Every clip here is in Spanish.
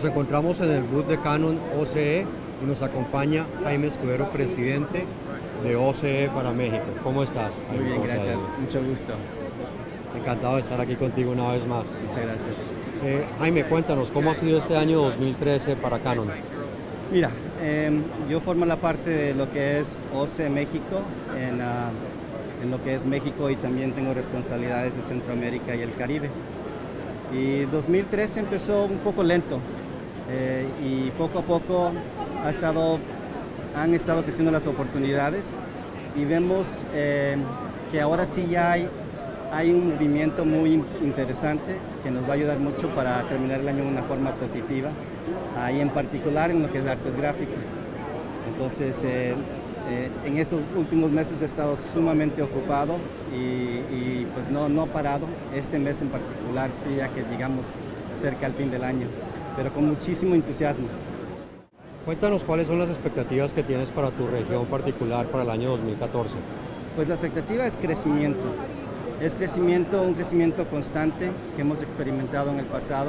encontramos en el booth de Canon OCE y nos acompaña Jaime Escudero, presidente de OCE para México. ¿Cómo estás? Muy bien, gracias. Mucho gusto. Encantado de estar aquí contigo una vez más. Muchas gracias. Jaime, cuéntanos, ¿cómo ha sido este año 2013 para Canon? Mira, yo formo la parte de lo que es OCE México, en lo que es México, y también tengo responsabilidades de Centroamérica y el Caribe. Y 2013 empezó un poco lento y poco a poco han estado creciendo las oportunidades y vemos que ahora sí ya hay un movimiento muy interesante que nos va a ayudar mucho para terminar el año de una forma positiva, ahí en particular en lo que es artes gráficas. Entonces, en estos últimos meses he estado sumamente ocupado y pues no he parado. Este mes en particular, sí, ya que llegamos cerca al fin del año, pero con muchísimo entusiasmo. Cuéntanos cuáles son las expectativas que tienes para tu región particular para el año 2014. Pues la expectativa es crecimiento. Un crecimiento constante que hemos experimentado en el pasado.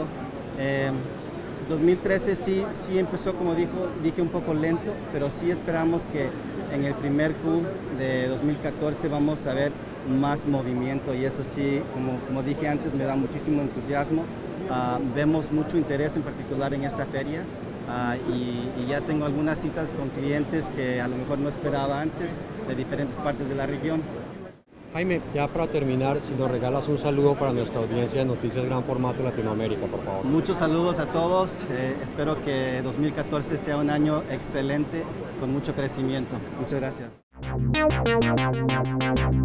2013 sí empezó, como dije, un poco lento, pero sí esperamos que en el primer Q de 2014 vamos a ver más movimiento, y eso sí, como dije antes, me da muchísimo entusiasmo. Vemos mucho interés en particular en esta feria y ya tengo algunas citas con clientes que a lo mejor no esperaba antes, de diferentes partes de la región. Jaime, ya para terminar, si nos regalas un saludo para nuestra audiencia de Noticias Gran Formato Latinoamérica, por favor. Muchos saludos a todos, espero que 2014 sea un año excelente, con mucho crecimiento. Muchas gracias.